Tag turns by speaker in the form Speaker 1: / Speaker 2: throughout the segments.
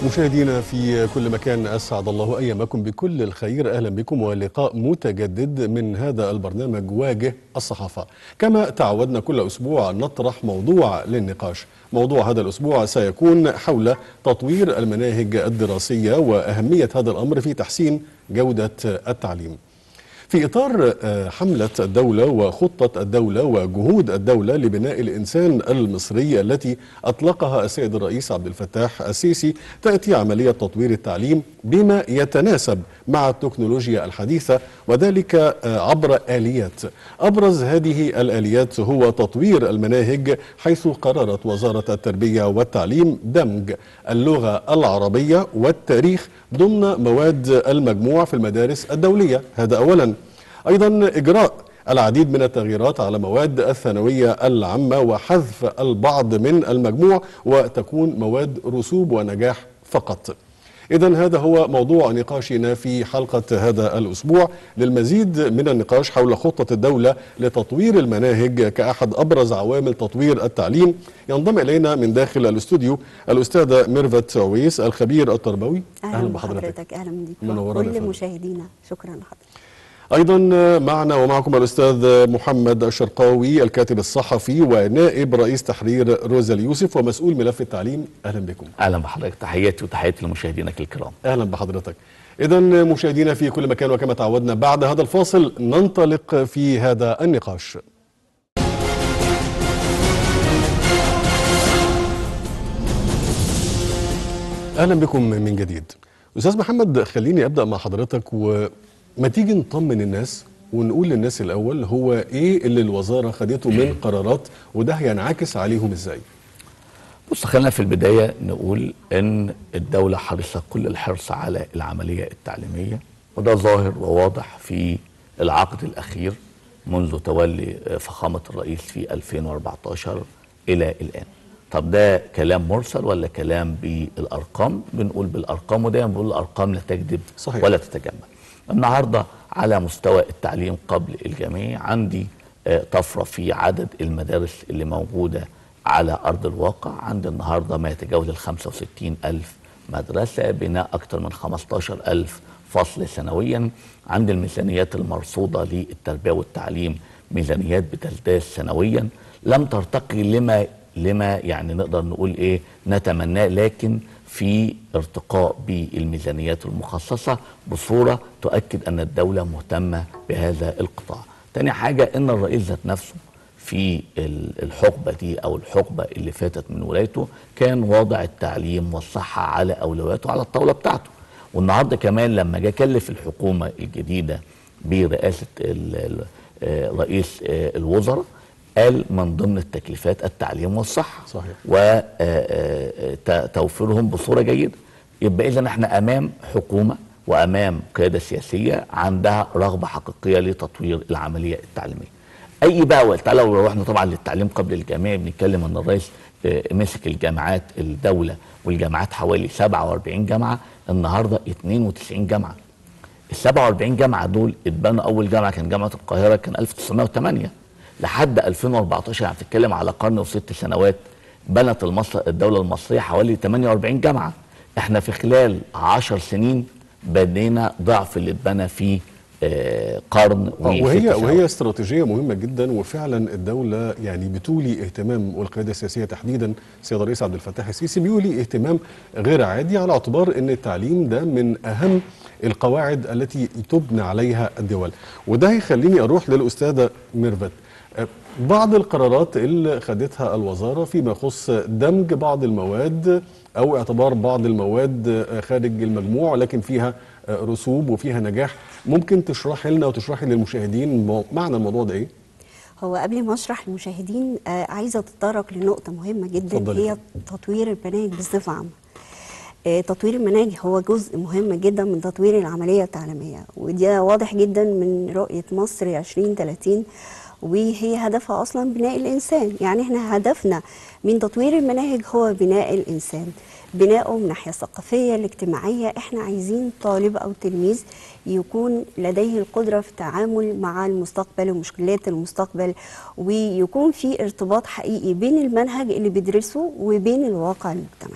Speaker 1: مشاهدينا في كل مكان، أسعد الله أيامكم بكل الخير. أهلا بكم ولقاء متجدد من هذا البرنامج واجه الصحافة. كما تعودنا كل أسبوع نطرح موضوع للنقاش. موضوع هذا الأسبوع سيكون حول تطوير المناهج الدراسية وأهمية هذا الأمر في تحسين جودة التعليم. في إطار حملة الدولة وخطة الدولة وجهود الدولة لبناء الإنسان المصري التي أطلقها السيد الرئيس عبد الفتاح السيسي، تأتي عملية تطوير التعليم بما يتناسب مع التكنولوجيا الحديثة، وذلك عبر آليات. أبرز هذه الآليات هو تطوير المناهج، حيث قررت وزارة التربية والتعليم دمج اللغة العربية والتاريخ ضمن مواد المجموع في المدارس الدولية. هذا أولا. أيضا إجراء العديد من التغييرات على مواد الثانوية العامة وحذف البعض من المجموع وتكون مواد رسوب ونجاح فقط. إذن هذا هو موضوع نقاشنا في حلقة هذا الأسبوع. للمزيد من النقاش حول خطة الدولة لتطوير المناهج كأحد أبرز عوامل تطوير التعليم، ينضم إلينا من داخل الاستوديو الأستاذة ميرفت عويس، الخبير التربوي.
Speaker 2: أهلا بحضرتك. أهلا بيك كل مشاهدينا. شكرا لحضرتك.
Speaker 1: أيضا معنا ومعكم الأستاذ محمد الشرقاوي، الكاتب الصحفي ونائب رئيس تحرير روزا اليوسف ومسؤول ملف التعليم. أهلا بكم.
Speaker 3: أهلا بحضرتك. تحياتي وتحياتي لمشاهدينك الكرام.
Speaker 1: أهلا بحضرتك. إذن مشاهدينا في كل مكان، وكما تعودنا بعد هذا الفاصل ننطلق في هذا النقاش. أهلا بكم من جديد. أستاذ محمد، خليني أبدأ مع حضرتك وما تيجي نطمن الناس ونقول للناس الأول هو إيه اللي الوزارة خدته من قرارات، وده هينعكس عليهم إزاي؟
Speaker 3: بص، خلينا في البداية نقول إن الدولة حريصة كل الحرص على العملية التعليمية، وده ظاهر وواضح في العقد الأخير منذ تولي فخامة الرئيس في 2014 إلى الآن. طب ده كلام مرسل ولا كلام بالأرقام؟ بنقول بالأرقام، ودايما بنقول الأرقام لا تكذب ولا تتجمل. النهاردة على مستوى التعليم قبل الجامعي عندي طفرة في عدد المدارس اللي موجودة على أرض الواقع. عند النهاردة ما يتجاوز 65,000 مدرسة، بناء أكثر من 15,000 فصل سنويا. عند الميزانيات المرصودة للتربية والتعليم ميزانيات بتزداد سنويا، لم ترتقي لما يعني نقدر نقول إيه نتمناه، لكن في ارتقاء بالميزانيات المخصصة بصورة تؤكد أن الدولة مهتمة بهذا القطاع. تاني حاجة، إن الرئيس ذات نفسه في الحقبة دي أو الحقبة اللي فاتت من ولايته كان واضع التعليم والصحة على أولوياته على الطاولة بتاعته. والنهاردة كمان لما جاء كلف الحكومة الجديدة برئاسة رئيس الوزراء، قال من ضمن التكليفات التعليم والصحة.
Speaker 1: صحيح.
Speaker 3: وتوفيرهم بصورة جيدة. يبقى إذن احنا أمام حكومة وأمام قيادة سياسية عندها رغبة حقيقية لتطوير العملية التعليمية. أي بقى تعالى لو رحنا طبعا للتعليم قبل الجامعي، بنتكلم أن الرئيس مسك الجامعات الدولة والجامعات حوالي 47 جامعة، النهاردة 92 جامعة. ال 47 جامعة دول اتبنوا، أول جامعة كان جامعة القاهرة كان 1908 لحد 2014، يعني بتتكلم على قرن و6 سنوات. بنت الدولة المصرية حوالي 48 جامعة. احنا في خلال 10 سنين بنينا ضعف اللي اتبنى في قرن
Speaker 1: وهي استراتيجية مهمة جدا، وفعلا الدولة يعني بتولي اهتمام، والقيادة السياسية تحديدا السيد الرئيس عبد الفتاح السيسي بيولي اهتمام غير عادي، على اعتبار ان التعليم ده من اهم القواعد التي تبنى عليها الدول. وده هيخليني اروح للأستاذة ميرفت. بعض القرارات اللي خدتها الوزارة فيما يخص دمج بعض المواد أو اعتبار بعض المواد خارج المجموع لكن فيها رسوب وفيها نجاح، ممكن تشرحي لنا وتشرحي للمشاهدين معنى الموضوع ده إيه؟
Speaker 2: هو قبل ما أشرح للمشاهدين عايزة أتطرق لنقطة مهمة جدا.
Speaker 1: فضلي.
Speaker 2: هي تطوير المناهج بصفة عامة. تطوير المناهج هو جزء مهم جدا من تطوير العملية التعليمية، ودي واضح جدا من رؤية مصر 2030، وهي هدفها أصلا بناء الإنسان. يعني احنا هدفنا من تطوير المناهج هو بناء الإنسان، بناءه من الناحية الثقافية الاجتماعية. احنا عايزين طالب أو تلميذ يكون لديه القدرة في التعامل مع المستقبل ومشكلات المستقبل، ويكون في ارتباط حقيقي بين المنهج اللي بيدرسه وبين الواقع المجتمعي.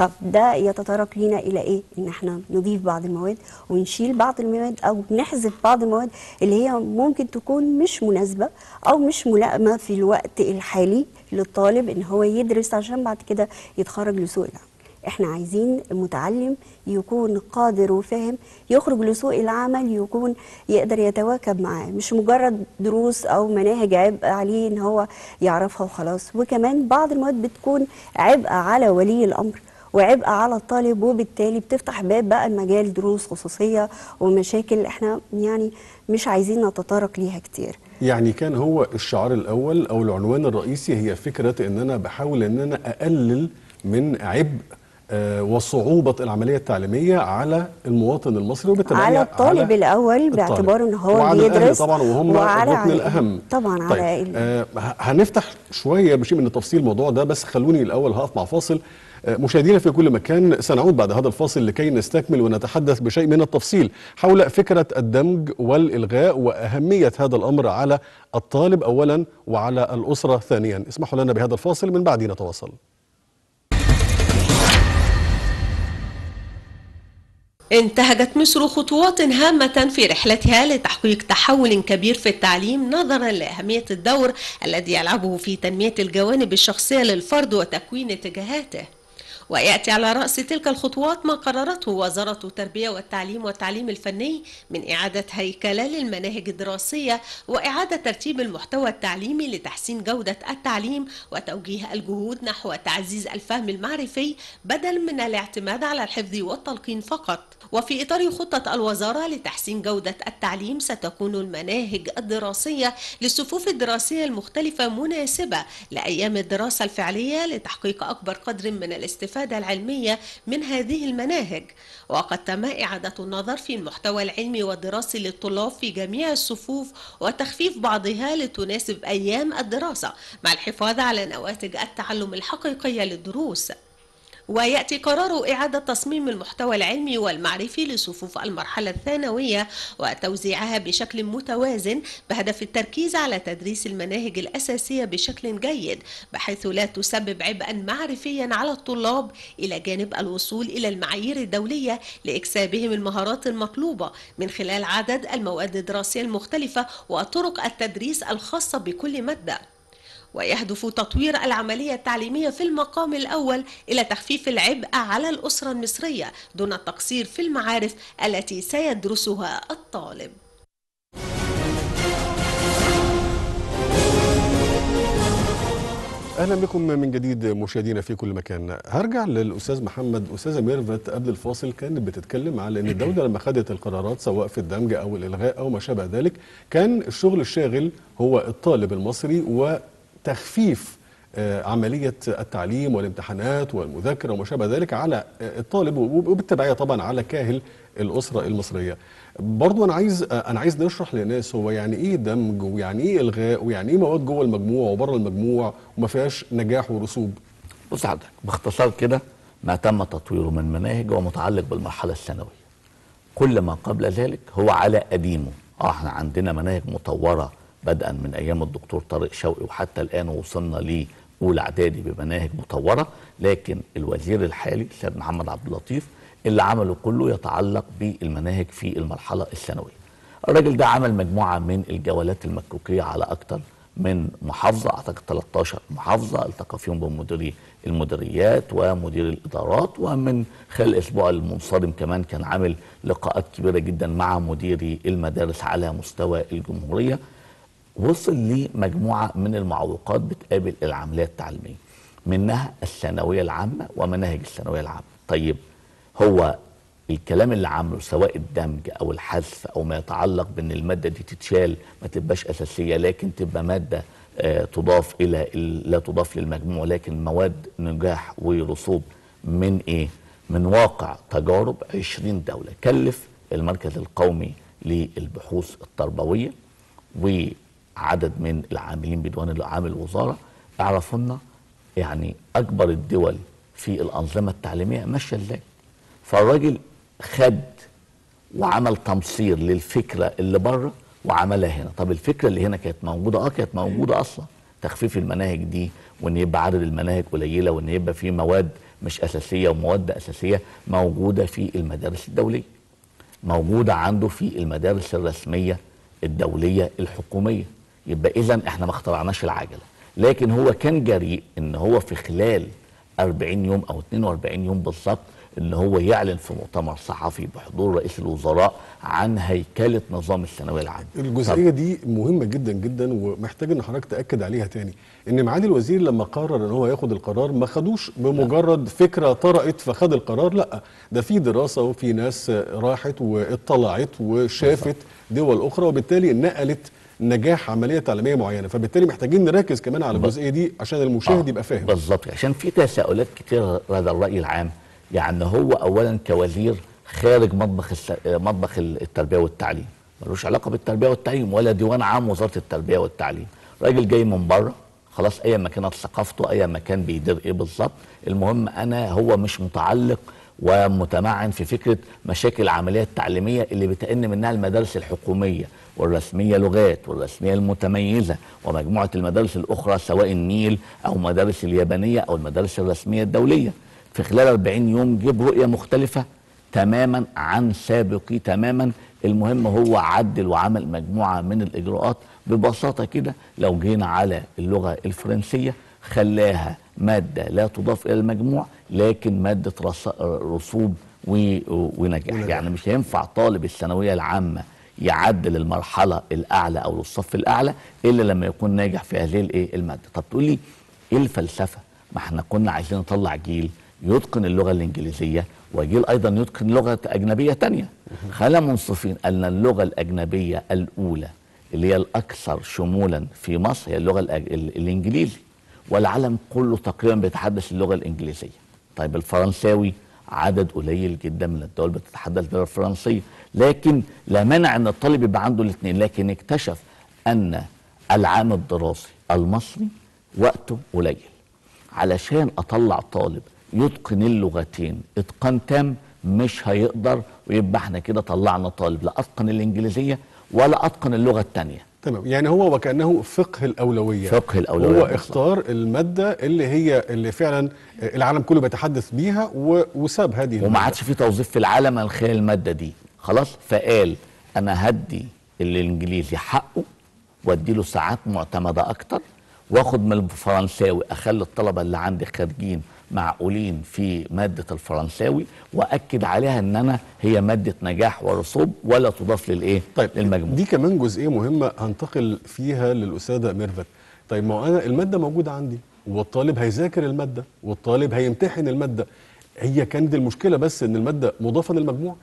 Speaker 2: طب ده يتطرق لينا الى ايه؟ ان احنا نضيف بعض المواد ونشيل بعض المواد او نحذف بعض المواد اللي هي ممكن تكون مش مناسبه او مش ملائمه في الوقت الحالي للطالب ان هو يدرس عشان بعد كده يتخرج لسوق العمل. احنا عايزين المتعلم يكون قادر وفاهم يخرج لسوق العمل، يكون يقدر يتواكب معاه، مش مجرد دروس او مناهج عبء عليه ان هو يعرفها وخلاص. وكمان بعض المواد بتكون عبء على ولي الامر وعبء على الطالب، وبالتالي بتفتح باب بقى المجال دروس خصوصية ومشاكل احنا يعني مش عايزين نتطرق ليها كتير.
Speaker 1: يعني كان هو الشعار الأول أو العنوان الرئيسي هي فكرة أن أنا بحاول أن أنا أقلل من عبء وصعوبة العملية التعليمية على المواطن المصري، وبالتالي
Speaker 2: على الطالب الأول باعتباره أن هو
Speaker 1: وعلى
Speaker 2: بيدرس
Speaker 1: الأهل طبعا وهم الركن الأهم
Speaker 2: طبعا.
Speaker 1: طيب
Speaker 2: على
Speaker 1: هنفتح شوية بشيء من التفصيل الموضوع ده، بس خلوني الأول هقف مع فاصل. مشاهدينا في كل مكان سنعود بعد هذا الفاصل لكي نستكمل ونتحدث بشيء من التفصيل حول فكرة الدمج والإلغاء وأهمية هذا الأمر على الطالب أولا وعلى الأسرة ثانيا. اسمحوا لنا بهذا الفاصل، من بعد نتواصل.
Speaker 4: انتهجت مصر خطوات هامة في رحلتها لتحقيق تحول كبير في التعليم نظرا لأهمية الدور الذي يلعبه في تنمية الجوانب الشخصية للفرد وتكوين اتجاهاته. ويأتي على رأس تلك الخطوات ما قررته وزارة التربية والتعليم الفني من إعادة هيكلة للمناهج الدراسية وإعادة ترتيب المحتوى التعليمي لتحسين جودة التعليم وتوجيه الجهود نحو تعزيز الفهم المعرفي بدل من الاعتماد على الحفظ والتلقين فقط. وفي إطار خطة الوزارة لتحسين جودة التعليم ستكون المناهج الدراسية للصفوف الدراسية المختلفة مناسبة لأيام الدراسة الفعلية لتحقيق أكبر قدر من الاستفادة العلمية من هذه المناهج. وقد تم إعادة النظر في المحتوى العلمي والدراسي للطلاب في جميع الصفوف وتخفيف بعضها لتناسب أيام الدراسة مع الحفاظ على نواتج التعلم الحقيقية للدروس. ويأتي قرار إعادة تصميم المحتوى العلمي والمعرفي لصفوف المرحلة الثانوية وتوزيعها بشكل متوازن بهدف التركيز على تدريس المناهج الأساسية بشكل جيد بحيث لا تسبب عبئا معرفيا على الطلاب إلى جانب الوصول إلى المعايير الدولية لإكسابهم المهارات المطلوبة من خلال عدد المواد الدراسية المختلفة وطرق التدريس الخاصة بكل مادة. ويهدف تطوير العملية التعليمية في المقام الأول إلى تخفيف العبء على الأسرة المصرية دون التقصير في المعارف التي سيدرسها الطالب.
Speaker 1: اهلا بكم من جديد مشاهدينا في كل مكان. هرجع للاستاذ محمد. استاذه ميرفت قبل الفاصل كانت بتتكلم على ان الدوله لما خدت القرارات سواء في الدمج او الالغاء او ما شابه ذلك كان الشغل الشاغل هو الطالب المصري وتخفيف عمليه التعليم والامتحانات والمذاكره وما شابه ذلك على الطالب وبالتبعيه طبعا على كاهل الاسره المصريه. برضو انا عايز نشرح للناس هو يعني ايه دمج ويعني ايه الغاء ويعني ايه مواد جوه المجموع وبره المجموع وما فيهاش نجاح ورسوب.
Speaker 3: بص حضرتك باختصار كده ما تم تطويره من مناهج ومتعلق بالمرحله الثانويه. كل ما قبل ذلك هو على قديمه. احنا عندنا مناهج مطوره بدءا من ايام الدكتور طارق شوقي وحتى الان وصلنا لاولى اعدادي بمناهج مطوره، لكن الوزير الحالي السيد محمد عبد اللطيف اللي عمله كله يتعلق بالمناهج في المرحله الثانويه. الراجل ده عمل مجموعه من الجولات المكوكيه على اكثر من محافظه، اعتقد 13 محافظه التقى فيهم بمديري المديريات ومدير الادارات، ومن خلال الاسبوع المنصرم كمان كان عامل لقاءات كبيره جدا مع مديري المدارس على مستوى الجمهوريه. وصل لمجموعه من المعوقات بتقابل العمليه التعليميه، منها الثانويه العامه ومناهج الثانويه العامه. طيب هو الكلام اللي عامله سواء الدمج او الحذف او ما يتعلق بان الماده دي تتشال ما تبقاش اساسيه لكن تبقى ماده تضاف الى لا تضاف للمجموع لكن مواد نجاح ورسوب من ايه؟ من واقع تجارب 20 دوله. كلف المركز القومي للبحوث التربويه وعدد من العاملين بديوان الاعمال الوزاره اعرفوا لنا يعني اكبر الدول في الانظمه التعليميه ماشيه ازاي. فالراجل خد وعمل تمصير للفكره اللي بره وعملها هنا. طب الفكره اللي هنا كانت موجوده كانت موجوده اصلا، تخفيف المناهج دي وان يبقى عدد المناهج قليله وان يبقى في مواد مش اساسيه ومواد اساسيه موجوده في المدارس الدوليه، موجوده عنده في المدارس الرسميه الدوليه الحكوميه. يبقى اذا احنا ما اخترعناش العجله، لكن هو كان جريء ان هو في خلال 40 يوم او 42 يوم بالظبط ان هو يعلن في مؤتمر صحفي بحضور رئيس الوزراء عن هيكله نظام الثانويه العامه.
Speaker 1: الجزئيه دي مهمه جدا جدا، ومحتاج ان حضرتك تاكد عليها تاني، ان معالي الوزير لما قرر ان هو ياخد القرار ما خدوش بمجرد فكره طرأت فخد القرار، لا ده في دراسه وفي ناس راحت واطلعت وشافت دول اخرى، وبالتالي نقلت نجاح عمليه تعليميه معينه، فبالتالي محتاجين نركز كمان على الجزئيه دي عشان المشاهد يبقى فاهم.
Speaker 3: بالظبط، عشان في تساؤلات كتير لدى الراي العام. يعني هو اولا كوزير خارج مطبخ التربيه والتعليم، ملوش علاقه بالتربيه والتعليم ولا ديوان عام وزاره التربيه والتعليم، راجل جاي من بره خلاص، ايا ما كانت ثقافته، ايا ما كان بيدير ايه بالظبط، المهم هو مش متعلق ومتمعن في فكره مشاكل العمليه التعليميه اللي بتأن منها المدارس الحكوميه والرسميه لغات والرسميه المتميزه ومجموعه المدارس الاخرى سواء النيل او مدارس اليابانيه او المدارس الرسميه الدوليه. في خلال 40 يوم جيب رؤيه مختلفه تماما عن سابقي تماما. المهم هو عدل وعمل مجموعه من الاجراءات. ببساطه كده لو جينا على اللغه الفرنسيه خلاها ماده لا تضاف الى المجموع لكن ماده رسوب ونجاح. يعني مش هينفع طالب الثانويه العامه يعدل المرحله الاعلى او الصف الاعلى الا لما يكون ناجح في هذه الماده. طب تقول لي ايه الفلسفه؟ ما احنا كنا عايزين نطلع جيل يتقن اللغه الانجليزيه وجيل ايضا يتقن لغه اجنبيه ثانيه. خلينا منصفين ان اللغه الاجنبيه الاولى اللي هي الاكثر شمولا في مصر هي اللغه الانجليزي، والعالم كله تقريبا بيتحدث اللغه الانجليزيه. طيب الفرنساوي عدد قليل جدا من الدول بتتحدث باللغه الفرنسيه، لكن لا مانع ان الطالب يبقى عنده الاثنين. لكن اكتشف ان العام الدراسي المصري وقته قليل، علشان اطلع طالب يتقن اللغتين اتقان تام مش هيقدر، ويبقى احنا كده طلعنا طالب لا اتقن الانجليزيه ولا اتقن اللغه الثانيه.
Speaker 1: تمام، يعني هو وكانه فقه الاولويه.
Speaker 3: فقه الاولويه
Speaker 1: هو اختار الماده اللي فعلا العالم كله بيتحدث بيها وساب هذه المادة.
Speaker 3: وما عادش في توظيف في العالم من خلال الماده دي خلاص. فقال انا هدي الانجليزي حقه وادي له ساعات معتمده اكتر، واخد من الفرنساوي اخلي الطلبه اللي عندي خارجين معقولين في ماده الفرنساوي، واكد عليها ان هي ماده نجاح ورسوب ولا تضاف
Speaker 1: طيب
Speaker 3: للمجموع.
Speaker 1: دي كمان جزئيه مهمه هنتقل فيها للاستاذه ميرفت. طيب ما انا الماده موجوده عندي والطالب هيذاكر الماده والطالب هيمتحن الماده، هي كانت المشكله بس ان الماده مضافه للمجموع؟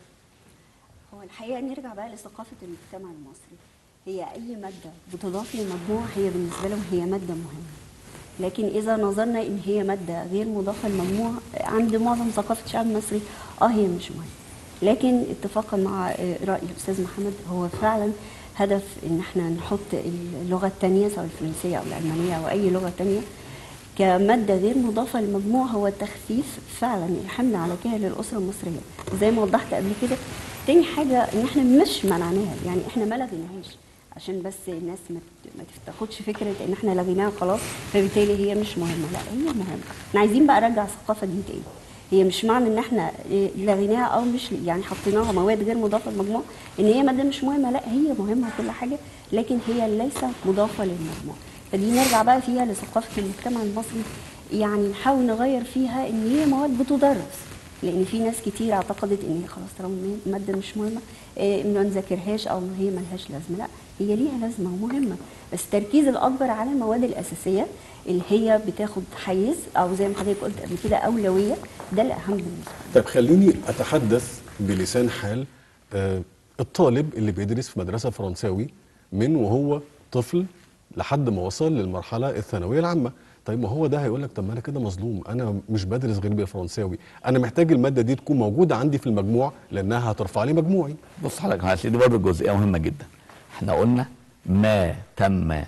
Speaker 2: هو الحقيقه نرجع بقى لثقافه المجتمع المصري، هي اي ماده بتضاف للمجموع هي بالنسبه لهم هي ماده مهمه، لكن اذا نظرنا ان هي ماده غير مضافه للمجموع عند معظم ثقافه الشعب المصري هي مش مهمه. لكن اتفاقا مع راي الاستاذ محمد، هو فعلا هدف ان احنا نحط اللغه الثانيه سواء الفرنسيه او الالمانيه او اي لغه ثانيه كماده غير مضافه للمجموع هو تخفيف فعلا الحمل على كاهل الاسره المصريه، زي ما وضحت قبل كده. تاني حاجه ان احنا مش منعناها، يعني احنا ما لغيناهاش عشان بس الناس ما تاخدش فكره ان احنا لغيناها خلاص فبالتالي هي مش مهمه، لا هي مهمه. احنا عايزين بقى نرجع الثقافه دي تاني. هي مش معنى ان احنا لغيناها او مش يعني حطيناها مواد غير مضافه للمجموع ان هي ماده مش مهمه، لا هي مهمه كل حاجه لكن هي ليست مضافه للمجموع. فدي نرجع بقى فيها لثقافه المجتمع المصري، يعني نحاول نغير فيها ان هي مواد بتدرس، لان في ناس كتير اعتقدت ان هي خلاص طالما ماده مش مهمه ما نذاكرهاش او هي ملهاش لازمه، لا هي ليها لازمه ومهمه، بس التركيز الاكبر على المواد الاساسيه اللي هي بتاخد حيز او زي ما حضرتك قلت قبل كده اولويه، ده الاهم بالنسبه لي.
Speaker 1: طيب خليني اتحدث بلسان حال الطالب اللي بيدرس في مدرسه فرنساوي من وهو طفل لحد ما وصل للمرحله الثانويه العامه. طيب ما هو ده هيقول لك طب ما انا كده مظلوم، انا مش بدرس غير بالفرنساوي، انا محتاج الماده دي تكون موجوده عندي في المجموع لانها هترفع لي مجموعي.
Speaker 3: بص حضرتك يا سيدي برضه جزئيه مهمه جدا. احنا قلنا ما تم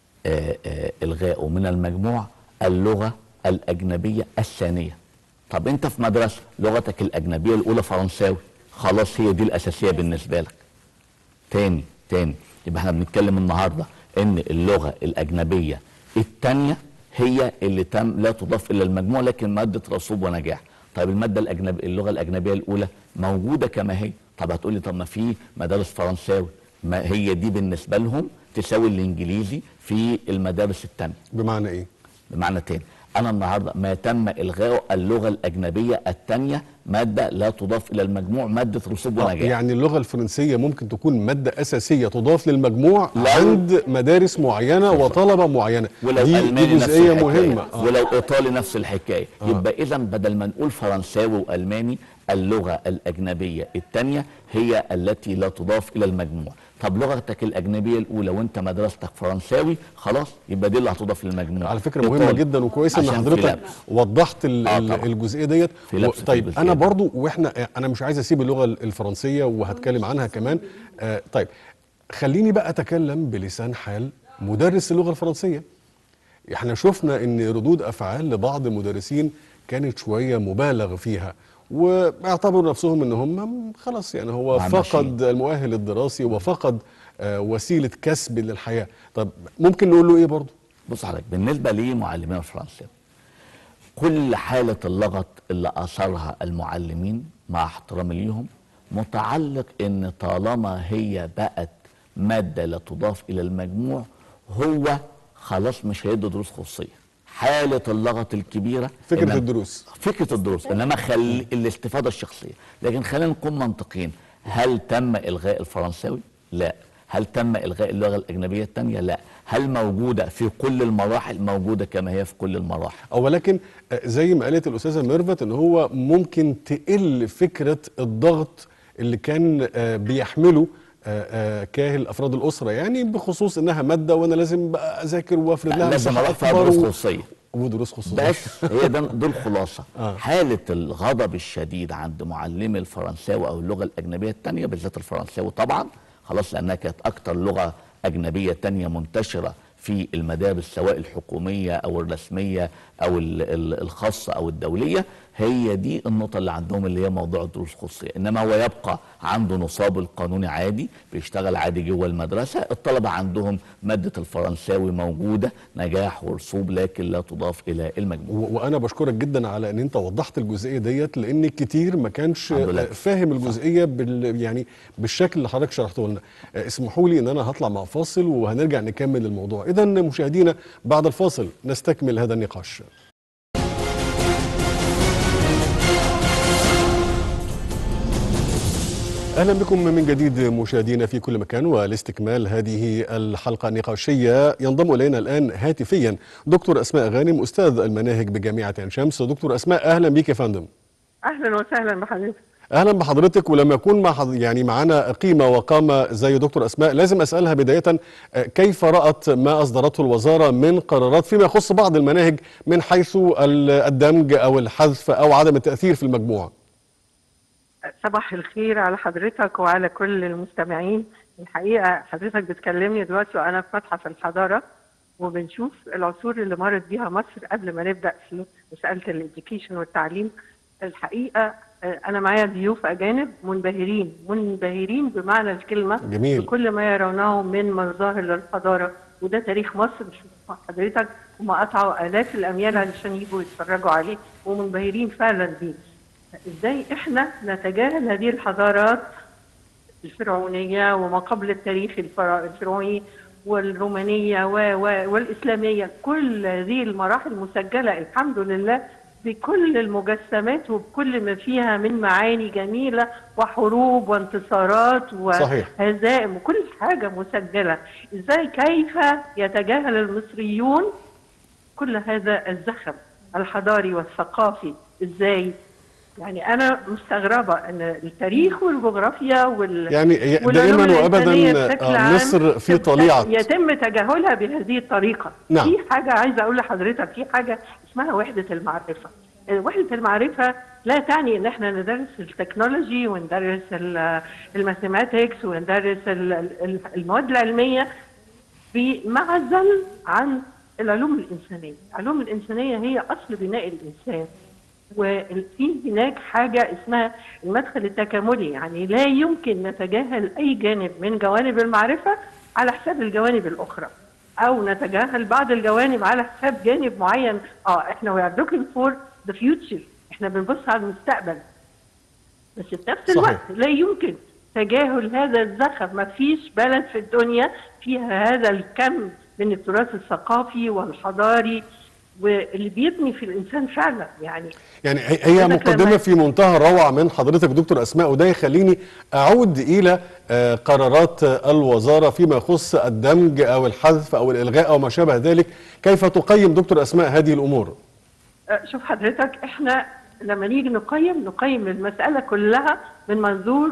Speaker 3: الغائه من المجموع اللغه الاجنبيه الثانيه. طب انت في مدرسه لغتك الاجنبيه الاولى فرنساوي، خلاص هي دي الاساسيه بالنسبه لك. تاني يبقى احنا بنتكلم النهارده ان اللغه الاجنبيه الثانيه هي اللي لا تضاف الى المجموع لكن ماده رسوب ونجاح. طيب الماده اللغه الاجنبيه الاولى موجوده كما هي. طب هتقول لي طب ما في مدارس فرنساوي، ما هي دي بالنسبه لهم تساوي الانجليزي في المدارس الثانيه.
Speaker 1: بمعنى ايه؟
Speaker 3: بمعنى تاني، انا النهارده ما تم الغاء اللغه الاجنبيه الثانيه ماده لا تضاف الى المجموع، ماده رسوب ونجاح.
Speaker 1: يعني اللغه الفرنسيه ممكن تكون ماده اساسيه تضاف للمجموع عند مدارس معينه وطلبه معينه،
Speaker 3: ولو
Speaker 1: دي جزئيه مهمه.
Speaker 3: ولو ايطالي نفس الحكايه. يبقى اذا بدل ما نقول فرنساوي والماني، اللغه الاجنبيه الثانيه هي التي لا تضاف الى المجموع. طب لغتك الاجنبيه الاولى وانت مدرستك فرنساوي، خلاص يبقى دي اللي هتضاف للمجموع.
Speaker 1: على فكره مهمه جدا وكويس ان حضرتك وضحت الجزئيه ديت. طيب انا برضو انا مش عايز اسيب اللغه الفرنسيه وهتكلم عنها كمان. طيب خليني بقى اتكلم بلسان حال مدرس اللغه الفرنسيه. احنا شفنا ان ردود افعال لبعض المدرسين كانت شويه مبالغ فيها، واعتبروا نفسهم ان هم خلاص يعني هو فقد المؤهل الدراسي وفقد وسيله كسب للحياه. طب ممكن نقول له ايه برضه؟
Speaker 3: بص حضرتك، بالنسبه لمعلمين الفرنساوي كل حاله اللغط اللي اثرها المعلمين مع احترامي ليهم متعلق ان طالما هي بقت ماده لا تضاف الى المجموع هو خلاص مش هيدي دروس خصوصيه. حالة اللغط الكبيرة
Speaker 1: فكرة الدروس
Speaker 3: انما خلي الاستفادة الشخصية. لكن خلينا نكون منطقيين، هل تم الغاء الفرنساوي؟ لا. هل تم الغاء اللغة الأجنبية الثانية؟ لا. هل موجودة في كل المراحل؟ موجودة كما هي في كل المراحل.
Speaker 1: ولكن زي ما قالت الأستاذة ميرفت ان هو ممكن تقل فكرة الضغط اللي كان بيحمله كاهل افراد الاسره، يعني بخصوص انها ماده وانا لازم بقى اذاكر وافرد لها
Speaker 3: لازم اروح فيها دروس خصوصيه
Speaker 1: ودروس خصوصيه.
Speaker 3: بس هي دي الخلاصه. حاله الغضب الشديد عند معلمي الفرنساوي او اللغه الاجنبيه الثانيه بالذات الفرنساوي طبعا خلاص، لانها كانت اكثر لغه اجنبيه ثانيه منتشره في المدارس سواء الحكوميه او الرسميه او الخاصه او الدوليه. هي دي النقطة اللي عندهم اللي هي موضوع الدروس الخصوصية. إنما هو يبقى عنده نصابه القانوني عادي، بيشتغل عادي جوه المدرسة. الطلبة عندهم مادة الفرنساوي موجودة نجاح ورسوب لكن لا تضاف إلى المجموع.
Speaker 1: وأنا بشكرك جدا على إن أنت وضحت الجزئية ديت، لأن كتير ما كانش فاهم الجزئية يعني بالشكل اللي حضرتك شرحته لنا. اسمحوا لي إن أنا هطلع مع فاصل وهنرجع نكمل الموضوع. إذا مشاهدينا بعد الفاصل نستكمل هذا النقاش. أهلا بكم من جديد مشاهدينا في كل مكان، ولاستكمال هذه الحلقة النقاشية ينضم إلينا الآن هاتفيا دكتور أسماء غانم أستاذ المناهج بجامعة عين شمس. دكتور أسماء أهلا بك يا فندم.
Speaker 5: أهلا وسهلا بحضرتك.
Speaker 1: أهلا بحضرتك. ولما يكون يعني معنا قيمة وقامة زي دكتور أسماء لازم أسألها بداية كيف رأت ما أصدرته الوزارة من قرارات فيما يخص بعض المناهج من حيث الدمج أو الحذف أو عدم التأثير في المجموع؟
Speaker 5: صباح الخير على حضرتك وعلى كل المستمعين. الحقيقة حضرتك بتكلمني دلوقتي وأنا في متحف الحضارة وبنشوف العصور اللي مرت بيها مصر قبل ما نبدأ في مسألة الإديوكيشن والتعليم. الحقيقة أنا معايا ضيوف أجانب منبهرين بمعنى الكلمة.
Speaker 1: جميل.
Speaker 5: بكل ما يرونه من مظاهر للحضارة، وده تاريخ مصر. حضرتك هم قطعوا آلاف الأميال علشان يجوا يتفرجوا عليه ومنبهرين فعلا بيه. ازاي احنا نتجاهل هذه الحضارات الفرعونيه وما قبل التاريخ الفرعوني والرومانيه والاسلاميه، كل هذه المراحل مسجله الحمد لله بكل المجسمات وبكل ما فيها من معاني جميله وحروب وانتصارات وهزائم وكل حاجه مسجله. ازاي كيف يتجاهل المصريون كل هذا الزخم الحضاري والثقافي؟ ازاي؟ يعني أنا مستغربة أن التاريخ والجغرافيا
Speaker 1: يعني دائما وأبدا مصر في طليعة
Speaker 5: يتم تجاهلها بهذه الطريقة.
Speaker 1: نعم.
Speaker 5: في حاجة عايزة أقول لحضرتك، في حاجة اسمها وحدة المعرفة. وحدة المعرفة لا تعني أن احنا ندرس التكنولوجي وندرس الماثيماتكس وندرس المواد العلمية بمعزل عن العلوم الإنسانية. العلوم الإنسانية هي أصل بناء الإنسان، وفي هناك حاجة اسمها المدخل التكاملي. يعني لا يمكن نتجاهل أي جانب من جوانب المعرفة على حساب الجوانب الأخرى. او نتجاهل بعض الجوانب على حساب جانب معين. احنا we are looking for the future، احنا بنبص على المستقبل، بس في نفس الوقت لا يمكن تجاهل هذا الزخم. ما فيش بلد في الدنيا فيها هذا الكم من التراث الثقافي والحضاري واللي بيبني في الانسان فعلا. يعني
Speaker 1: هي مقدمه في منتهى الروعه من حضرتك دكتور اسماء، وده يخليني اعود الى قرارات الوزاره فيما يخص الدمج او الحذف او الالغاء او ما شابه ذلك. كيف تقيم دكتور اسماء هذه الامور؟
Speaker 5: شوف حضرتك، احنا لما نيجي نقيم المساله كلها من منظور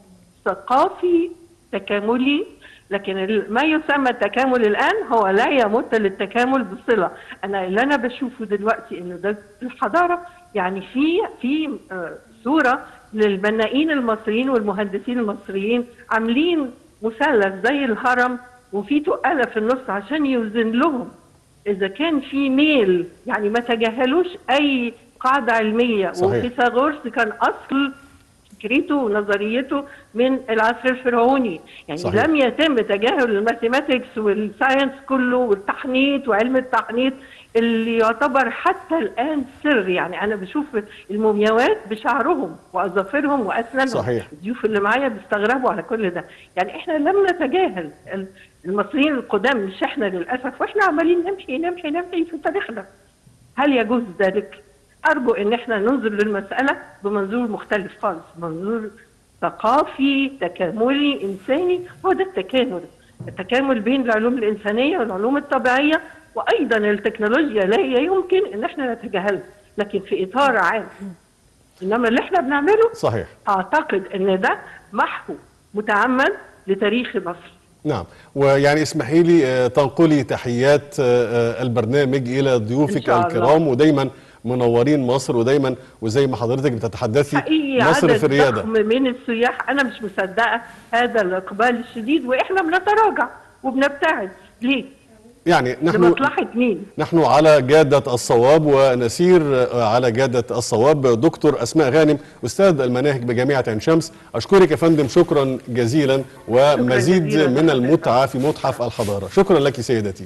Speaker 5: ثقافي تكاملي، لكن ما يسمى التكامل الآن هو لا يمت للتكامل بصلة. اللي أنا بشوفه دلوقتي إنه ده الحضارة، يعني في صورة للبنائين المصريين والمهندسين المصريين عاملين مثلث زي الهرم وفي تقالة في النص عشان يوزن لهم إذا كان في ميل، يعني ما تجاهلوش أي قاعدة علمية. وفيثاغورس كان أصل فكرته ونظريته من العصر الفرعوني، يعني صحيح. لم يتم تجاهل الماثيماتكس والساينس كله والتحنيط وعلم التحنيط اللي يعتبر حتى الآن سر. يعني أنا بشوف المومياوات بشعرهم وأظافرهم وأسنانهم، الضيوف اللي معايا بيستغربوا على كل ده. يعني إحنا لم نتجاهل المصريين القدام، مش إحنا للأسف، وإحنا عمالين نمحي في تاريخنا. هل يجوز ذلك؟ أرجو إن إحنا ننظر للمسألة بمنظور مختلف خالص، منظور ثقافي تكاملي إنساني. هو ده التكامل بين العلوم الإنسانية والعلوم الطبيعية، وأيضا التكنولوجيا لا يمكن إن إحنا نتجاهلها، لكن في إطار عام. إنما اللي إحنا بنعمله
Speaker 1: صحيح،
Speaker 5: أعتقد إن ده محو متعمد لتاريخ مصر.
Speaker 1: نعم. ويعني اسمحي لي تنقلي تحيات البرنامج إلى ضيوفك الكرام، ودايما منورين مصر، ودايما وزي ما حضرتك بتتحدثي مصر في الرياده.
Speaker 5: من السياح انا مش مصدقه هذا الاقبال الشديد، واحنا بنتراجع وبنبتعد ليه؟
Speaker 1: يعني
Speaker 5: لمصلحه مين؟
Speaker 1: نحن على جاده الصواب ونسير على جاده الصواب. دكتور اسماء غانم، استاذ المناهج بجامعه عين شمس، اشكرك يا فندم شكرا جزيلا، ومزيد من المتعه في متحف الحضاره. شكرا لك سيدتي.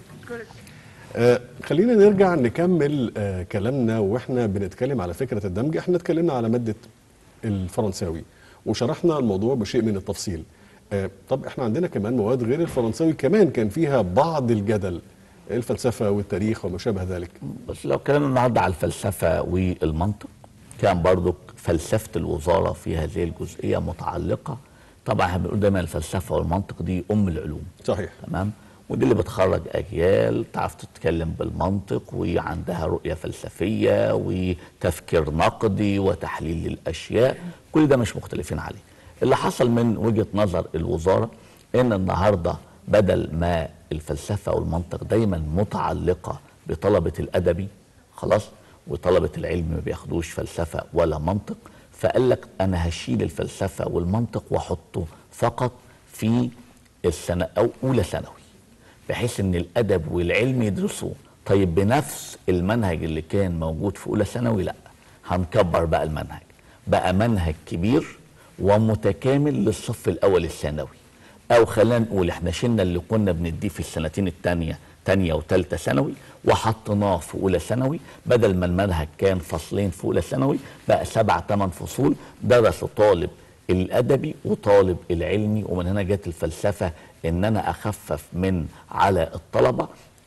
Speaker 1: خلينا نرجع نكمل كلامنا واحنا بنتكلم على فكرة الدمج. احنا اتكلمنا على مادة الفرنساوي وشرحنا الموضوع بشيء من التفصيل. طب احنا عندنا كمان مواد غير الفرنساوي كمان كان فيها بعض الجدل، الفلسفة والتاريخ وما شابه ذلك.
Speaker 3: بس لو اتكلمنا النهارده على الفلسفة والمنطق، كان برضو فلسفة الوزارة في هذه الجزئية متعلقة. طبعا احنا بنقول دايما الفلسفة والمنطق دي أم العلوم.
Speaker 1: صحيح.
Speaker 3: تمام. ودي اللي بتخرج أجيال تعرف تتكلم بالمنطق وعندها رؤية فلسفية وتفكير نقدي وتحليل للأشياء. كل ده مش مختلفين عليه. اللي حصل من وجهة نظر الوزارة إن النهاردة بدل ما الفلسفة والمنطق دايما متعلقة بطلبة الأدبي خلاص، وطلبة العلم ما بياخدوش فلسفة ولا منطق، فقال لك أنا هشيل الفلسفة والمنطق وأحطه فقط في السنة أو أولى ثانوي، بحيث ان الادب والعلم يدرسوه. طيب بنفس المنهج اللي كان موجود في اولى ثانوي؟ لا، هنكبر بقى المنهج، بقى منهج كبير ومتكامل للصف الاول الثانوي. او خلينا نقول احنا شلنا اللي كنا بنديه في السنتين تانية وثالثه ثانوي وحطيناه في اولى ثانوي. بدل ما المنهج كان فصلين في اولى ثانوي بقى 7-8 فصول درسوا طالب الادبي وطالب العلمي. ومن هنا جت الفلسفه، ان انا اخفف من على الطلبه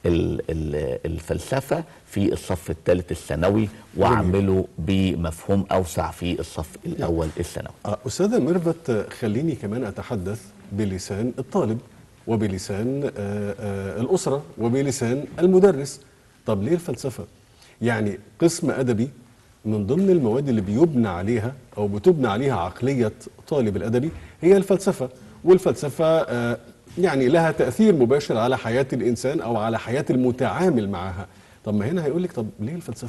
Speaker 3: الفلسفه في الصف الثالث الثانوي واعمله بمفهوم اوسع في الصف الاول الثانوي.
Speaker 1: استاذه ميرفت، خليني كمان اتحدث بلسان الطالب وبلسان الاسره وبلسان المدرس. طب ليه الفلسفه؟ يعني قسم ادبي من ضمن المواد اللي بيبنى عليها او بتبنى عليها عقليه طالب الادبي هي الفلسفه، والفلسفه يعني لها تاثير مباشر على حياه الانسان او على حياه المتعامل معها. طب ما هنا هيقول لك طب ليه الفلسفه؟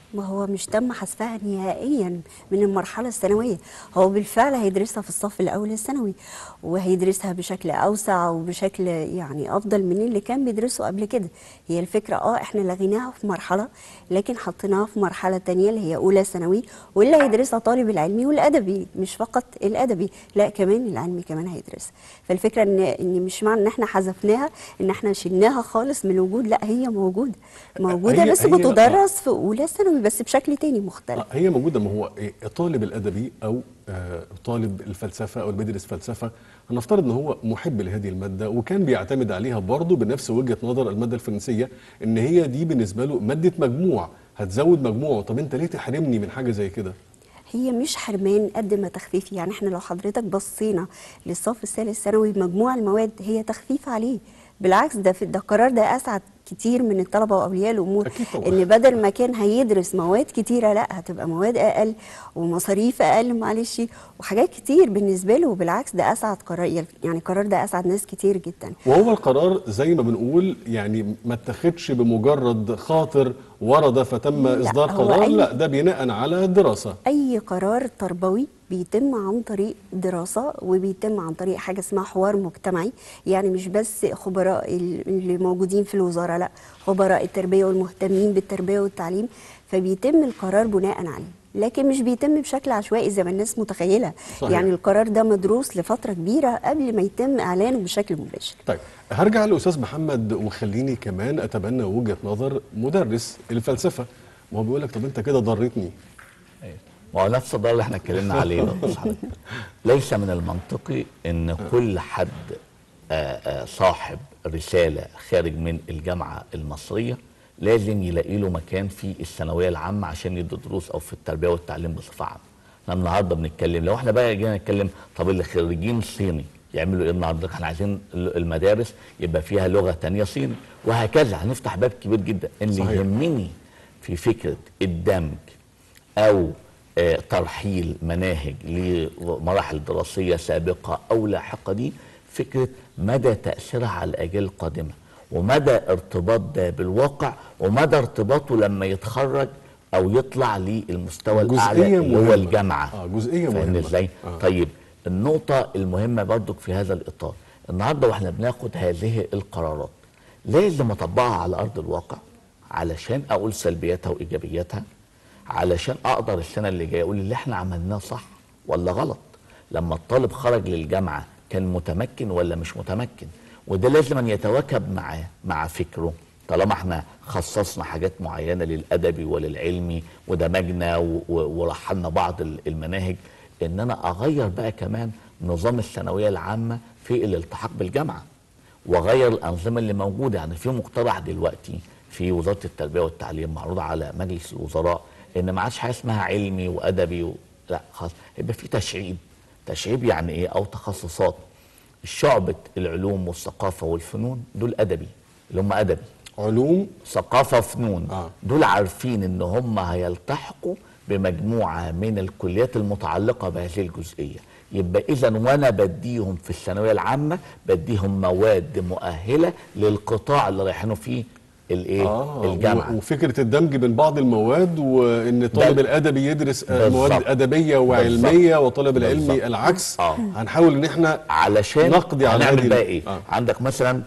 Speaker 2: ما هو مش تم حذفها نهائيا من المرحلة الثانوية، هو بالفعل هيدرسها في الصف الأول الثانوي، وهيدرسها بشكل أوسع وبشكل يعني أفضل من اللي كان بيدرسه قبل كده. هي الفكرة احنا لغيناها في مرحلة، لكن حطيناها في مرحلة تانية اللي هي أولى ثانوي، واللي هيدرسها طالب العلمي والأدبي، مش فقط الأدبي، لا كمان العلمي كمان هيدرسها. فالفكرة إن مش معنى إن احنا حذفناها إن احنا شلناها خالص من الوجود، لا هي موجودة بس بتدرس في أولى ثانوي بس بشكل تاني مختلف.
Speaker 1: هي موجودة. ما هو الطالب الأدبي أو طالب الفلسفة أو اللي بيدرس فلسفة، هنفترض ان هو محب لهذه المادة وكان بيعتمد عليها برضه بنفس وجهة نظر المادة الفرنسية، ان هي دي بالنسبة له مادة مجموع هتزود مجموعه. طب انت ليه تحرمني من حاجة زي كده؟
Speaker 2: هي مش حرمان قد ما تخفيف. يعني احنا لو حضرتك بصينا للصف الثالث ثانوي مجموع المواد هي تخفيف عليه، بالعكس ده القرار ده اسعد كتير من الطلبه واولياء الامور. ان بدل ما كان هيدرس مواد كتيره، لا هتبقى مواد اقل ومصاريف اقل معلش وحاجات كتير بالنسبه له. بالعكس ده اسعد قرار، يعني القرار ده اسعد ناس كتير جدا.
Speaker 1: وهو القرار زي ما بنقول يعني ما اتخذش بمجرد خاطر ورد فتم اصدار قرار، لا ده بناء على دراسه.
Speaker 2: اي قرار تربوي بيتم عن طريق دراسة وبيتم عن طريق حاجة اسمها حوار مجتمعي. يعني مش بس خبراء اللي موجودين في الوزارة، لا خبراء التربية والمهتمين بالتربية والتعليم، فبيتم القرار بناء عليه، لكن مش بيتم بشكل عشوائي زي ما الناس متخيلة. صحيح. يعني القرار ده مدروس لفترة كبيرة قبل ما يتم إعلانه بشكل مباشر.
Speaker 1: طيب هرجع للأستاذ محمد وخليني كمان أتبنى وجهة نظر مدرس الفلسفة. ما هو بيقول لك طب أنت كده ضرتني.
Speaker 3: ما هو نفس الضرر اللي احنا اتكلمنا عليه ده. ليس من المنطقي ان كل حد صاحب رسالة خارج من الجامعة المصرية لازم يلاقي له مكان في الثانوية العامة عشان يدي دروس او في التربية والتعليم بصفة عامة. احنا النهارده بنتكلم، لو احنا بقى جينا نتكلم طب اللي خريجين صيني يعملوا ايه النهارده؟ احنا عايزين المدارس يبقى فيها لغة تانية صيني، وهكذا هنفتح باب كبير جدا. اللي يهمني في فكرة الدمج او ترحيل مناهج لمراحل دراسية سابقة أو لاحقة دي فكرة مدى تأثيرها على الأجيال القادمة، ومدى ارتباط ده بالواقع، ومدى ارتباطه لما يتخرج أو يطلع للمستوى الأعلى اللي هو الجامعة.
Speaker 1: جزئية مهمة
Speaker 3: ازاي؟ طيب النقطة المهمة برضك في هذا الإطار، النهاردة واحنا بناخد هذه القرارات لازم أطبقها على أرض الواقع علشان أقول سلبياتها وإيجابياتها، علشان اقدر السنه اللي جايه اقول اللي احنا عملناه صح ولا غلط. لما الطالب خرج للجامعه كان متمكن ولا مش متمكن، وده لازم أن يتواكب معاه مع فكره. طالما احنا خصصنا حاجات معينه للادبي وللعلمي ودمجنا ورحلنا بعض المناهج، ان انا اغير بقى كمان نظام الثانويه العامه في الالتحاق بالجامعه، واغير الانظمه اللي موجوده. يعني في مقترح دلوقتي في وزاره التربيه والتعليم معروض على مجلس الوزراء ان ما عادش حاجه اسمها علمي وادبي لا خلاص يبقى في تشعيب. تشعيب يعني ايه؟ او تخصصات. شعبة العلوم والثقافه والفنون دول ادبي، اللي هم ادبي
Speaker 1: علوم
Speaker 3: ثقافه فنون دول عارفين ان هم هيلتحقوا بمجموعه من الكليات المتعلقه بهذه الجزئيه. يبقى اذا وانا بديهم في الثانويه العامه بديهم مواد مؤهله للقطاع اللي رايحينه فيه الايه الجامعه.
Speaker 1: وفكره الدمج بين بعض المواد، وان طالب الادبي يدرس مواد ادبيه وعلميه وطالب العلمي العكس. هنحاول ان احنا
Speaker 3: علشان
Speaker 1: نقضي على
Speaker 3: هنعمل بقى ايه؟ عندك مثلا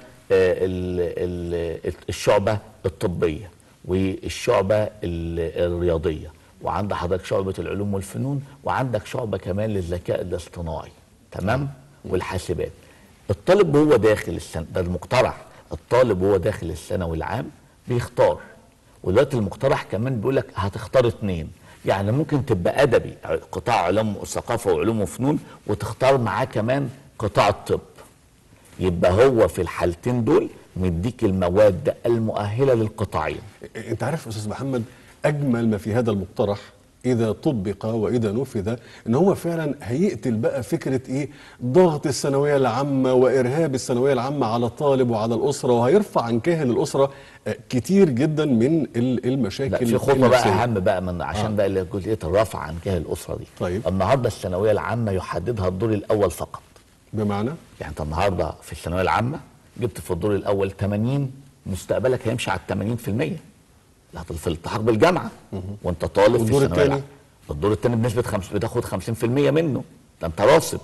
Speaker 3: الشعبه الطبيه والشعبه الرياضيه، وعندك حضرتك شعبه العلوم والفنون، وعندك شعبه كمان للذكاء الاصطناعي، تمام؟ والحاسبات. الطالب وهو داخل السنه ده المقترح، الطالب وهو داخل الثانوي العام بيختار. ودلوقتي المقترح كمان بيقول لك هتختار 2، يعني ممكن تبقى ادبي قطاع علوم وثقافه وعلوم وفنون وتختار معاه كمان قطاع الطب. يبقى هو في الحالتين دول مديك المواد المؤهله للقطاعين.
Speaker 1: انت عارف استاذ محمد اجمل ما في هذا المقترح إذا طبق وإذا نفذ إن هو فعلا هيقتل بقى فكرة إيه؟ ضغط الثانوية العامة وإرهاب الثانوية العامة على الطالب وعلى الأسرة، وهيرفع عن كاهل الأسرة كتير جدا من المشاكل.
Speaker 3: لا في خطوة بقى أهم بقى من عشان بقى جزئية الرفع عن كاهل الأسرة دي.
Speaker 1: طيب
Speaker 3: النهارده الثانوية العامة يحددها الدور الأول فقط.
Speaker 1: بمعنى؟
Speaker 3: يعني أنت النهارده في الثانوية العامة جبت في الدور الأول 80، مستقبلك هيمشي على 80%. في الالتحاق بالجامعه وانت طالب في
Speaker 1: والدور
Speaker 3: الثانويه
Speaker 1: التاني؟
Speaker 3: العامه. الدور الثاني بنسبه بتاخد 50% منه، ده انت راسب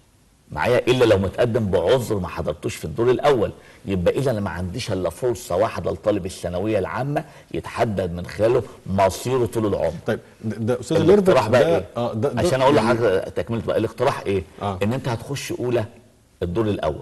Speaker 3: معايا، الا لو متقدم بعذر ما حضرتوش في الدور الاول. يبقى اذا انا ما عنديش الا فرصه واحده لطالب الثانويه العامه يتحدد من خلاله مصيره طول العمر.
Speaker 1: طيب ده استاذ
Speaker 3: الاقتراح بقى ايه؟
Speaker 1: ده
Speaker 3: عشان اقول
Speaker 1: يعني
Speaker 3: لحضرتك تكمله بقى الاقتراح ايه؟ ان انت هتخش اولى الدور الاول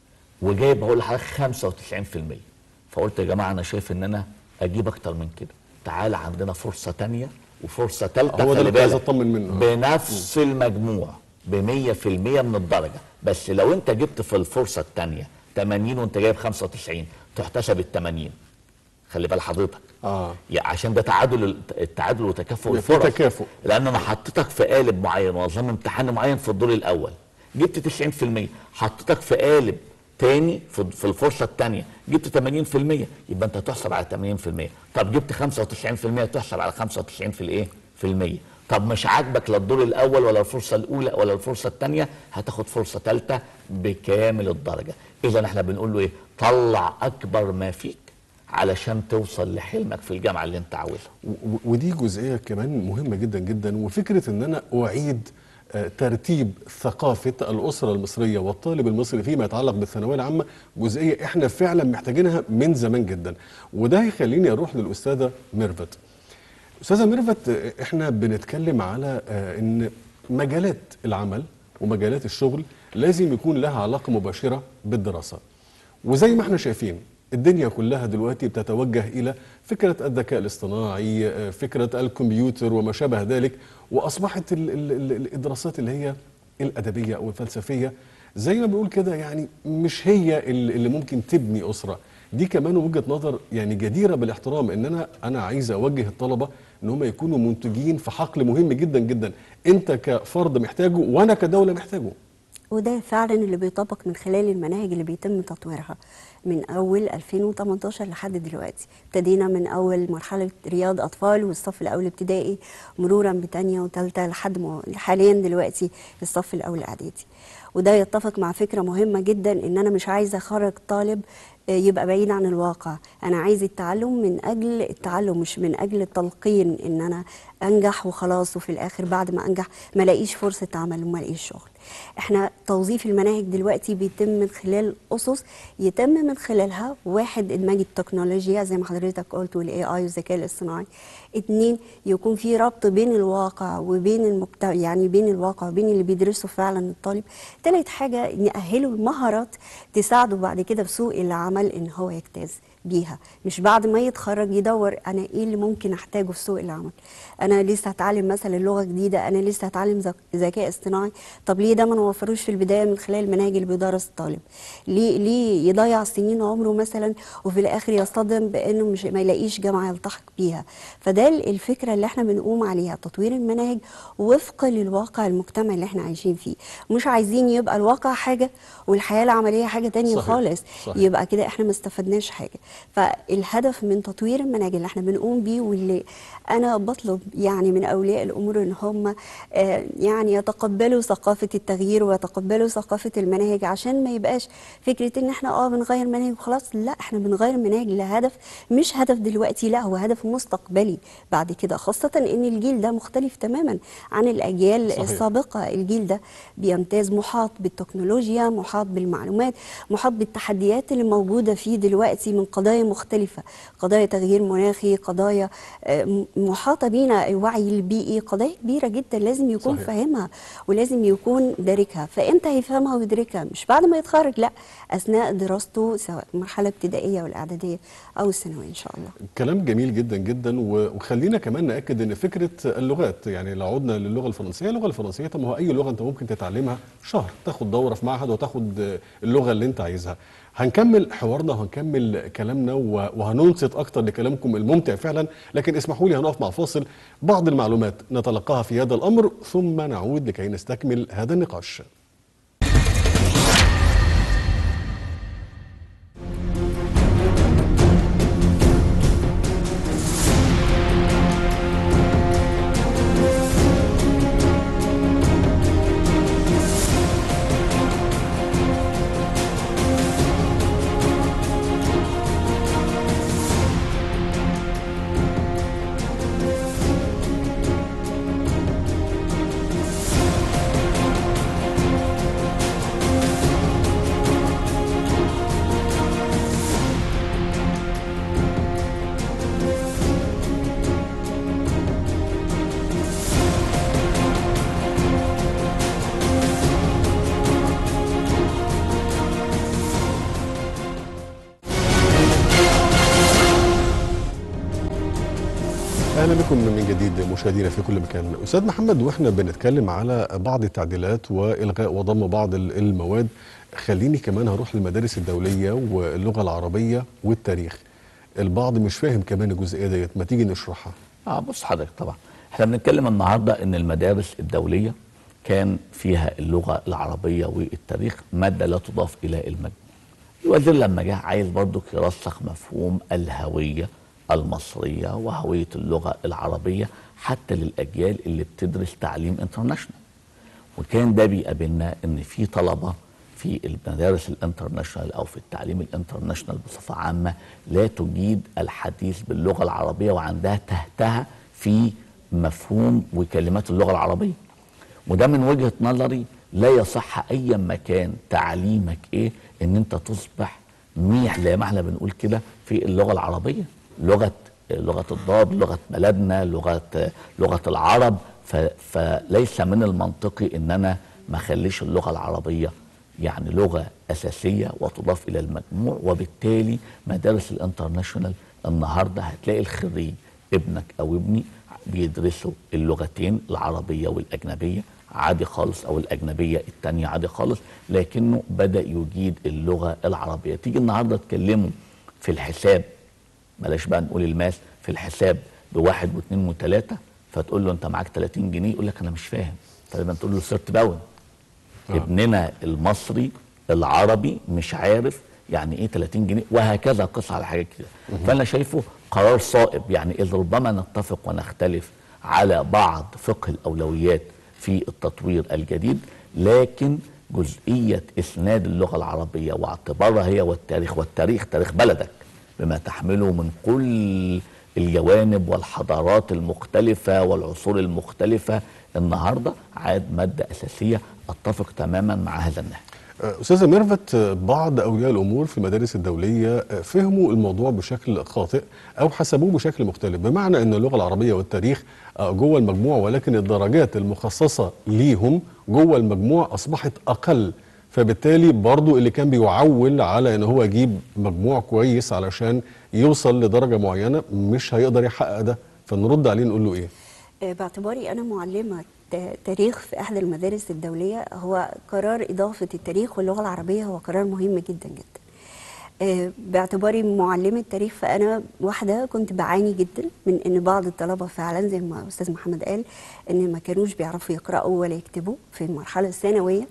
Speaker 3: وجايب هقول لحضرتك 95%، فقلت يا جماعه انا شايف ان انا اجيب اكتر من كده، تعالى عندنا فرصه ثانيه وفرصه ثالثه،
Speaker 1: هو ده
Speaker 3: خلي
Speaker 1: اللي عايز
Speaker 3: بالك
Speaker 1: اطمن منه
Speaker 3: بنفس المجموع ب 100% من الدرجه، بس لو انت جبت في الفرصه الثانيه 80 وانت جايب 95 تحتسب ال 80. خلي بال حضرتك عشان ده التعادل وتكافؤ الفرص،
Speaker 1: تكافؤ،
Speaker 3: لان انا حطيتك في قالب معين ونظام امتحان معين في الدور الاول جبت 90%، حطيتك في قالب تاني في الفرصه الثانيه جبت 80%، يبقى انت تحسب على 80%. طب جبت 95% تحسب على 95 في الايه؟ في المية. طب مش عاجبك لا الدور الاول ولا الفرصه الاولى ولا الفرصه الثانيه، هتاخد فرصه ثالثه بكامل الدرجه. اذا احنا بنقول له ايه؟ طلع اكبر ما فيك علشان توصل لحلمك في الجامعه اللي انت عاوزها.
Speaker 1: ودي جزئيه كمان مهمه جدا جدا، وفكره ان انا اعيد ترتيب ثقافه الاسره المصريه والطالب المصري فيما يتعلق بالثانويه العامه جزئيه احنا فعلا محتاجينها من زمان جدا. وده هيخليني اروح للاستاذه ميرفت. استاذه ميرفت، احنا بنتكلم على ان مجالات العمل ومجالات الشغل لازم يكون لها علاقه مباشره بالدراسه، وزي ما احنا شايفين الدنيا كلها دلوقتي بتتوجه الى فكره الذكاء الاصطناعي، فكره الكمبيوتر وما شابه ذلك، واصبحت الدراسات اللي هي الادبيه او الفلسفيه زي ما بنقول كده يعني مش هي اللي ممكن تبني اسره. دي كمان وجهه نظر يعني جديره بالاحترام، ان انا عايز اوجه الطلبه ان هم يكونوا منتجين في حقل مهم جدا جدا، انت كفرد محتاجه وانا كدوله محتاجه.
Speaker 2: وده فعلا اللي بيطبق من خلال المناهج اللي بيتم تطويرها من اول 2018 لحد دلوقتي. ابتدينا من اول مرحله رياض اطفال والصف الاول ابتدائي، مرورا بثانيه وثالثه لحد حاليا دلوقتي الصف الاول اعدادي. وده يتفق مع فكره مهمه جدا، ان انا مش عايزه اخرج طالب يبقى بعيد عن الواقع. انا عايز التعلم من اجل التعلم، مش من اجل التلقين، ان انا انجح وخلاص وفي الاخر بعد ما انجح ما الاقيش فرصه عمل وما الاقيش شغل. احنا توظيف المناهج دلوقتي بيتم من خلال اسس يتم من خلالها: واحد، ادماج التكنولوجيا زي ما حضرتك قلت والاي اي والذكاء الاصطناعي. 2، يكون في ربط بين الواقع وبين المجتمع، يعني بين الواقع وبين اللي بيدرسه فعلا الطالب. 3 حاجه، نأهله المهارات تساعده بعد كده في سوق العمل ان هو يجتاز بيها، مش بعد ما يتخرج يدور انا ايه اللي ممكن احتاجه في سوق العمل. انا لسه هتعلم مثلا لغه جديده، انا لسه هتعلم ذكاء اصطناعي، طب ليه ده ما نوفروش في البدايه من خلال المناهج اللي بيدرس الطالب؟ ليه يضيع سنين عمره مثلا وفي الاخر يصطدم بانه مش ما يلاقيش جامعه يلتحق بيها؟ فده الفكره اللي احنا بنقوم عليها، تطوير المناهج وفق للواقع المجتمع اللي احنا عايشين فيه. مش عايزين يبقى الواقع حاجه والحياه العمليه حاجه تانية خالص. يبقى كده احنا ما استفدناش حاجه. فالهدف من تطوير المناهج اللي احنا بنقوم بيه، واللي انا بطلب يعني من اولياء الامور ان هم يعني يتقبلوا ثقافه التغيير ويتقبلوا ثقافه المناهج، عشان ما يبقاش فكره ان احنا بنغير مناهج وخلاص. لا، احنا بنغير مناهج لهدف، مش هدف دلوقتي، لا هو هدف مستقبلي بعد كده، خاصه ان الجيل ده مختلف تماما عن الاجيال السابقه. الجيل ده بيمتاز محاط بالتكنولوجيا، محاط بالمعلومات، محاط بالتحديات اللي موجوده فيه دلوقتي من قضايا مختلفه، قضايا تغيير مناخي، قضايا محاطه بينا، الوعي البيئي، قضايا كبيره جدا لازم يكون فاهمها ولازم يكون داركها. فامتى هيفهمها ويدركها؟ مش بعد ما يتخرج، لا، اثناء دراسته سواء المرحله الابتدائيه والاعداديه او الثانويه ان شاء الله.
Speaker 1: كلام جميل جدا جدا. وخلينا كمان ناكد ان فكره اللغات، يعني لو عدنا للغه الفرنسيه، اللغه الفرنسيه طب ما هو اي لغه انت ممكن تتعلمها شهر، تاخد دوره في معهد وتاخد اللغه اللي انت عايزها. هنكمل حوارنا وهنكمل كلامنا وهننصت اكتر لكلامكم الممتع فعلا، لكن اسمحوا لي هنقف مع فاصل، بعض المعلومات نتلقاها في هذا الامر ثم نعود لكي نستكمل هذا النقاش. اهلا بكم من جديد مشاهدينا في كل مكان. استاذ محمد، واحنا بنتكلم على بعض التعديلات والغاء وضم بعض المواد، خليني كمان هروح للمدارس الدوليه واللغه العربيه والتاريخ. البعض مش فاهم كمان الجزئيه ديت، ما تيجي نشرحها؟
Speaker 3: بص حضرتك، طبعا احنا بنتكلم النهارده ان المدارس الدوليه كان فيها اللغه العربيه والتاريخ ماده لا تضاف الى المجموع. الوزير لما جه عايز برضك يرسخ مفهوم الهويه المصريه وهويه اللغه العربيه حتى للاجيال اللي بتدرس تعليم انترناشونال. وكان ده بيقابلنا ان في طلبه في المدارس الانترناشونال او في التعليم الانترناشونال بصفه عامه لا تجيد الحديث باللغه العربيه وعندها تهتها في مفهوم وكلمات اللغه العربيه. وده من وجهه نظري لا يصح ايا ما كان تعليمك ايه ان انت تصبح ميح زي ما احنا بنقول كده في اللغه العربيه، لغه الضاد، لغه بلدنا، لغه العرب. فليس من المنطقي ان انا ما اخليش اللغه العربيه يعني لغه اساسيه وتضاف الى المجموع. وبالتالي مدارس الانترناشونال النهارده هتلاقي الخريج ابنك او ابني بيدرسوا اللغتين العربيه والاجنبيه عادي خالص، او الاجنبيه الثانيه عادي خالص، لكنه بدا يجيد اللغه العربيه. تيجي النهارده تكلمه في الحساب، بلاش بقى نقول الماس، في الحساب بواحد واثنين وثلاثه، فتقول له انت معاك 30 جنيه يقول لك انا مش فاهم، فلما تقول له سيرت باون. ابننا المصري العربي مش عارف يعني ايه 30 جنيه، وهكذا قص على حاجات كده. فانا شايفه قرار صائب، يعني اذ ربما نتفق ونختلف على بعض فقه الاولويات في التطوير الجديد، لكن جزئيه اسناد اللغه العربيه واعتبارها هي والتاريخ تاريخ بلدك بما تحمله من كل الجوانب والحضارات المختلفه والعصور المختلفه، النهارده عاد ماده اساسيه. اتفق تماما مع هذا النهج.
Speaker 1: استاذه ميرفت، بعض اولياء الامور في المدارس الدوليه فهموا الموضوع بشكل خاطئ او حسبوه بشكل مختلف، بمعنى ان اللغه العربيه والتاريخ جوه المجموع، ولكن الدرجات المخصصه ليهم جوه المجموع اصبحت اقل، فبالتالي برضو اللي كان بيعول على ان هو يجيب مجموع كويس علشان يوصل لدرجه معينه مش هيقدر يحقق ده، فنرد عليه نقول له ايه؟
Speaker 2: باعتباري انا معلمه تاريخ في احدى المدارس الدوليه، هو قرار اضافه التاريخ واللغه العربيه هو قرار مهم جدا جدا. باعتباري معلمه تاريخ، فانا واحده كنت بعاني جدا من ان بعض الطلبه فعلا زي ما استاذ محمد قال ان ما كانوش بيعرفوا يقراوا ولا يكتبوا في المرحله الثانويه،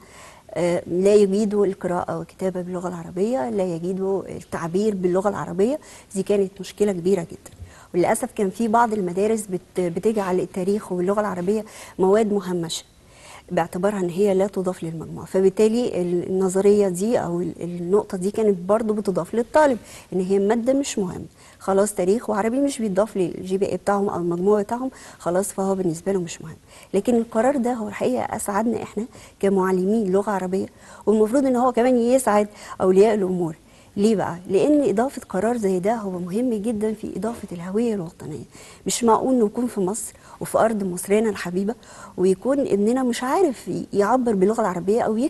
Speaker 2: لا يجيدوا القراءة والكتابة باللغة العربية، لا يجيدوا التعبير باللغة العربية. دي كانت مشكلة كبيرة جدا، وللأسف كان في بعض المدارس بتجعل التاريخ واللغة العربية مواد مهمشة باعتبارها ان هي لا تضاف للمجموع، فبالتالي النظريه دي او النقطه دي كانت برضو بتضاف للطالب ان هي ماده مش مهمه. خلاص تاريخ وعربي مش بيتضاف للجي بي اي بتاعهم او المجموع بتاعهم، خلاص فهو بالنسبه له مش مهم. لكن القرار ده هو الحقيقه اسعدنا احنا كمعلمين لغه عربيه، والمفروض ان هو كمان يسعد اولياء الامور. ليه بقى؟ لأن إضافة قرار زي ده هو مهم جدا في إضافة الهوية الوطنية. مش معقول نكون في مصر وفي أرض مصرنا الحبيبة ويكون ابننا مش عارف يعبر باللغة العربية أو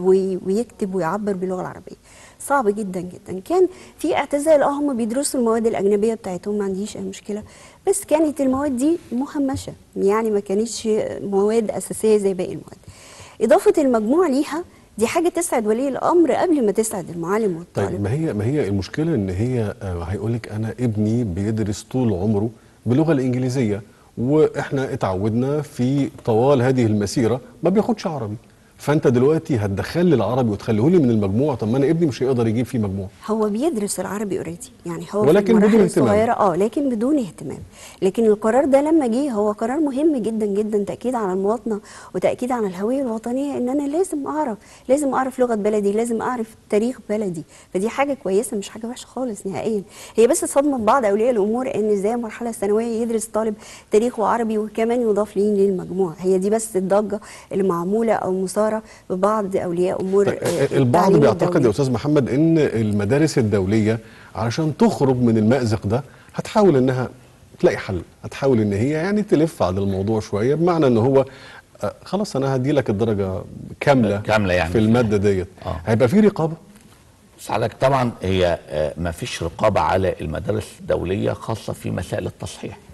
Speaker 2: يكتب ويعبر باللغة العربية. صعب جدا جدا. كان في اعتزال، هم بيدرسوا المواد الأجنبية بتاعتهم، ما عنديش أي مشكلة، بس كانت المواد دي مهمشة، يعني ما كانتش مواد أساسية زي باقي المواد. إضافة المجموع ليها دي حاجة تسعد ولي الأمر قبل ما تسعد المعلم والطالب.
Speaker 1: طيب ما هي المشكلة إن هي هيقولك أنا ابني بيدرس طول عمره باللغة الإنجليزية، وإحنا اتعودنا في طوال هذه المسيرة ما بياخدش عربي، فانت دلوقتي هتدخل لي العربي وتخليه لي من المجموع، طب ما انا ابني مش هيقدر يجيب فيه مجموع.
Speaker 2: هو بيدرس العربي اوريدي، يعني هو
Speaker 1: ولكن
Speaker 2: في
Speaker 1: بدون اهتمام
Speaker 2: الصغيره لكن بدون اهتمام. لكن القرار ده لما جه هو قرار مهم جدا جدا، تاكيد على المواطنه وتاكيد على الهويه الوطنيه، ان انا لازم اعرف لغه بلدي، لازم اعرف تاريخ بلدي. فدي حاجه كويسه مش حاجه وحشه خالص نهائيا. هي بس صدمه بعض اولياء الامور ان ازاي المرحله الثانويه يدرس طالب تاريخ وعربي وكمان يضاف ليه للمجموع. هي دي بس الضجه اللي معموله او مثاره ببعض اولياء امور.
Speaker 1: البعض بيعتقد يا استاذ محمد ان المدارس الدوليه علشان تخرج من المأزق ده هتحاول انها تلاقي حل، هتحاول ان هي يعني تلف على الموضوع شويه، بمعنى ان هو خلاص انا هدي لك الدرجه كامله
Speaker 3: يعني
Speaker 1: في الماده ديت. هيبقى في رقابه؟
Speaker 3: حضرتك طبعا هي ما فيش رقابه على المدارس الدوليه خاصه في مسائل التصحيح،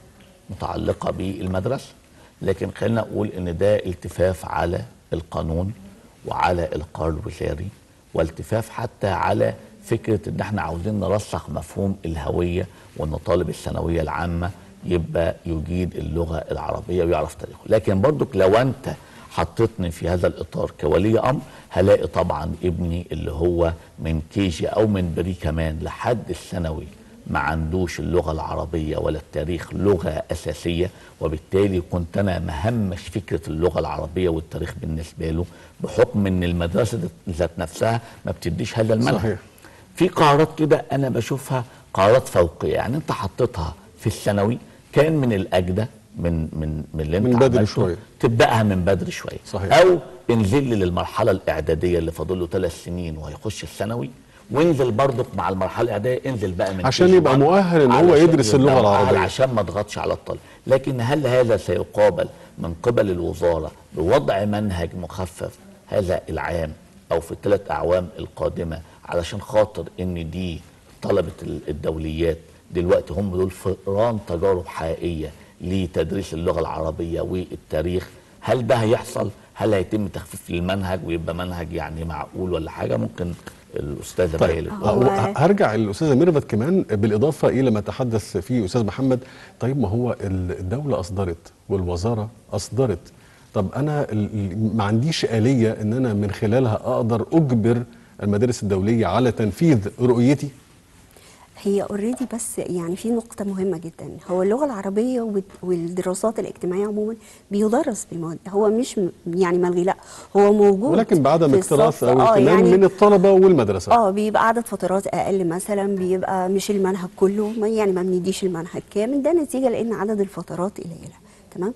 Speaker 3: متعلقة بالمدرسة، لكن خلينا نقول ان ده التفاف على القانون وعلى القرار الوزاري، والتفاف حتى على فكرة ان احنا عاوزين نرسخ مفهوم الهوية، وان طالب الثانوية العامة يبقى يجيد اللغة العربية ويعرف تاريخه. لكن برضك لو انت حطيتني في هذا الإطار كولي أمر، هلاقي طبعا ابني اللي هو من كيجي أو من بري كمان لحد الثانوي ما عندوش اللغة العربية ولا التاريخ لغة أساسية، وبالتالي كنت أنا مهمش فكرة اللغة العربية والتاريخ بالنسبة له، بحكم أن المدرسة ذات نفسها ما بتديش هذا المنهج.
Speaker 1: صحيح.
Speaker 3: في قرارات كده أنا بشوفها قرارات فوقية، يعني أنت حطيتها في الثانوي كان من الأجدى من اللي انت
Speaker 1: من بدري
Speaker 3: عملته
Speaker 1: شوية،
Speaker 3: تبدأها من بدري شوية.
Speaker 1: صحيح.
Speaker 3: أو انزل للمرحلة الإعدادية اللي فاضل له 3 سنين وهيخش الثانوي، وانزل برضك مع المرحلة الإعدادية، انزل بقى من
Speaker 1: عشان يبقى مؤهل ان هو يدرس اللغة العربية،
Speaker 3: عشان ما اضغطش على الطالب. لكن هل هذا سيقابل من قبل الوزارة بوضع منهج مخفف هذا العام أو في ال3 أعوام القادمة، علشان خاطر ان دي طلبة الدوليات دلوقتي هم دول فئران تجارب حقيقية لتدريس اللغة العربية والتاريخ؟ هل ده هيحصل؟ هل هيتم تخفيف المنهج ويبقى منهج يعني معقول ولا حاجة؟ ممكن الأستاذة
Speaker 1: طيب هرجع الأستاذة ميرفت كمان بالإضافة إلى ما تحدث فيه أستاذ محمد. طيب ما هو الدولة أصدرت والوزارة أصدرت، طب أنا ما عنديش آلية إن أنا من خلالها أقدر أجبر المدارس الدولية على تنفيذ رؤيتي؟
Speaker 2: هي اوريدي، بس يعني في نقطة مهمة جدا، هو اللغة العربية والدراسات الاجتماعية عموما بيدرس بالمواد، هو مش يعني ملغي، لا هو موجود،
Speaker 1: ولكن بعدم اكتراث او اهتمام
Speaker 2: يعني
Speaker 1: من الطلبة والمدرسة.
Speaker 2: بيبقى عدد فترات اقل مثلا، بيبقى مش المنهج كله، يعني ما بنديش المنهج كامل، ده نتيجة لان عدد الفترات قليلة. تمام.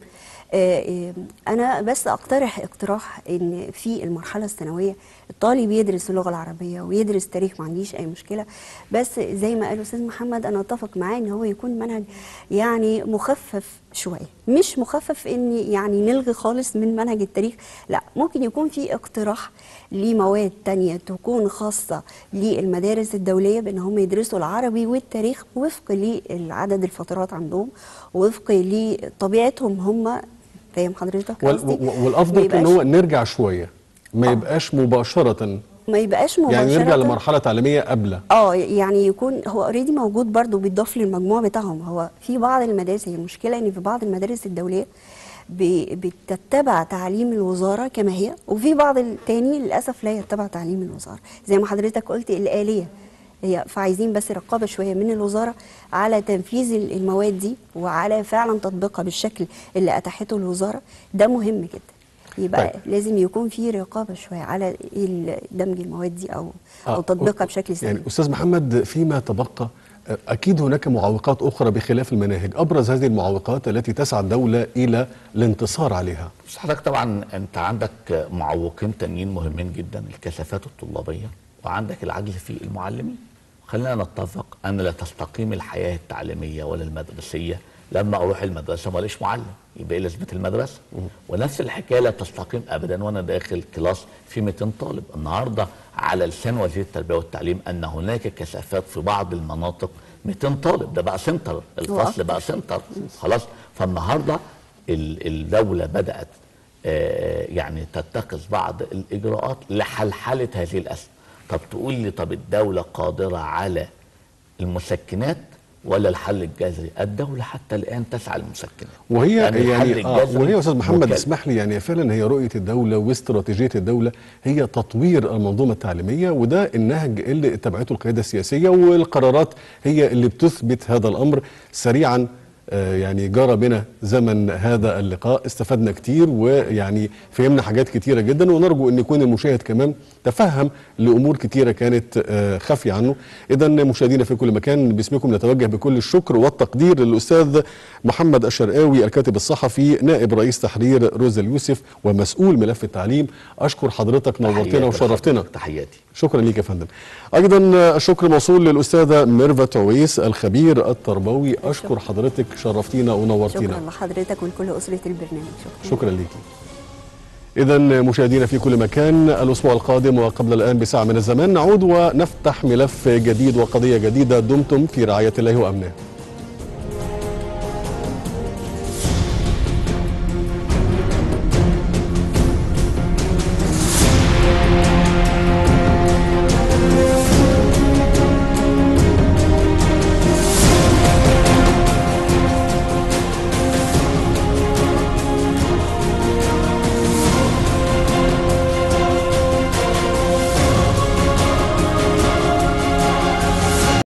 Speaker 2: أنا بس أقترح اقتراح إن في المرحلة الثانوية الطالب يدرس اللغة العربية ويدرس تاريخ، ما عنديش أي مشكلة، بس زي ما قال الأستاذ محمد أنا أتفق معاه إن هو يكون منهج يعني مخفف شوية، مش مخفف إن يعني نلغي خالص من منهج التاريخ، لا، ممكن يكون في اقتراح لمواد تانية تكون خاصة للمدارس الدولية بأن هم يدرسوا العربي والتاريخ وفق لعدد الفترات عندهم ووفق لطبيعتهم هم. فاهم حضرتك قصدي؟
Speaker 1: والافضل ان هو نرجع شويه، ما يبقاش مباشره، يعني نرجع لمرحله تعليميه قبل
Speaker 2: يعني يكون هو اوريدي موجود برضو بيضاف للمجموع بتاعهم. هو في بعض المدارس، هي المشكله ان في بعض المدارس الدوليه بتتبع تعليم الوزاره كما هي، وفي بعض التاني للاسف لا يتبع تعليم الوزاره، زي ما حضرتك قلت الآلية هي، فعايزين بس رقابه شويه من الوزاره على تنفيذ المواد دي وعلى فعلا تطبيقها بالشكل اللي اتاحته الوزاره، ده مهم جدا. يبقى طيب. لازم يكون في رقابه شويه على دمج المواد دي او تطبيقها بشكل سليم.
Speaker 1: يعني استاذ محمد، فيما تبقى اكيد هناك معوقات اخرى بخلاف المناهج، ابرز هذه المعوقات التي تسعى الدوله الى الانتصار عليها.
Speaker 3: بس حضرتك طبعا انت عندك معوقين تانيين مهمين جدا، الكثافات الطلابيه وعندك العجز في المعلمين. خلينا نتفق ان لا تستقيم الحياه التعليميه ولا المدرسيه لما اروح المدرسه ماليش معلم، يبقى ايه لازمه المدرسه؟ ونفس الحكايه لا تستقيم ابدا وانا داخل كلاس في 200 طالب. النهارده على لسان وزير التربيه والتعليم ان هناك كثافات في بعض المناطق 200 طالب، ده بقى سنتر، الفصل بقى سنتر خلاص. فالنهارده الدوله بدات يعني تتخذ بعض الاجراءات لحلحله هذه الازمه. طب تقول لي، طب الدوله قادره على المسكنات ولا الحل الجذري؟ الدولة حتى الآن تسعى للمسكنات،
Speaker 1: وهي وهي يا أستاذ محمد اسمح لي، يعني فعلا هي رؤية الدولة واستراتيجية الدولة هي تطوير المنظومة التعليمية، وده النهج اللي اتبعته القيادة السياسية، والقرارات هي اللي بتثبت هذا الأمر. سريعا يعني جرى بنا زمن هذا اللقاء، استفدنا كتير ويعني فهمنا حاجات كتيرة جدا، ونرجو ان يكون المشاهد كمان تفهم لأمور كتيرة كانت خافية عنه. إذا مشاهدينا في كل مكان، باسمكم نتوجه بكل الشكر والتقدير للأستاذ محمد الشرقاوي الكاتب الصحفي نائب رئيس تحرير روزا اليوسف ومسؤول ملف التعليم. أشكر حضرتك، نورتنا وشرفتنا.
Speaker 3: تحياتي.
Speaker 1: شكرا ليك يا فندم. أيضا الشكر موصول للأستاذة ميرفت عويس الخبير التربوي. أشكر حضرتك، شرفتينا ونورتينا.
Speaker 2: شكرا لحضرتك ولكل أسرة البرنامج.
Speaker 1: شكرا ليكي. إذا مشاهدينا في كل مكان، الأسبوع القادم وقبل الآن بساعة من الزمان نعود ونفتح ملف جديد وقضية جديدة. دمتم في رعاية الله وأمنه.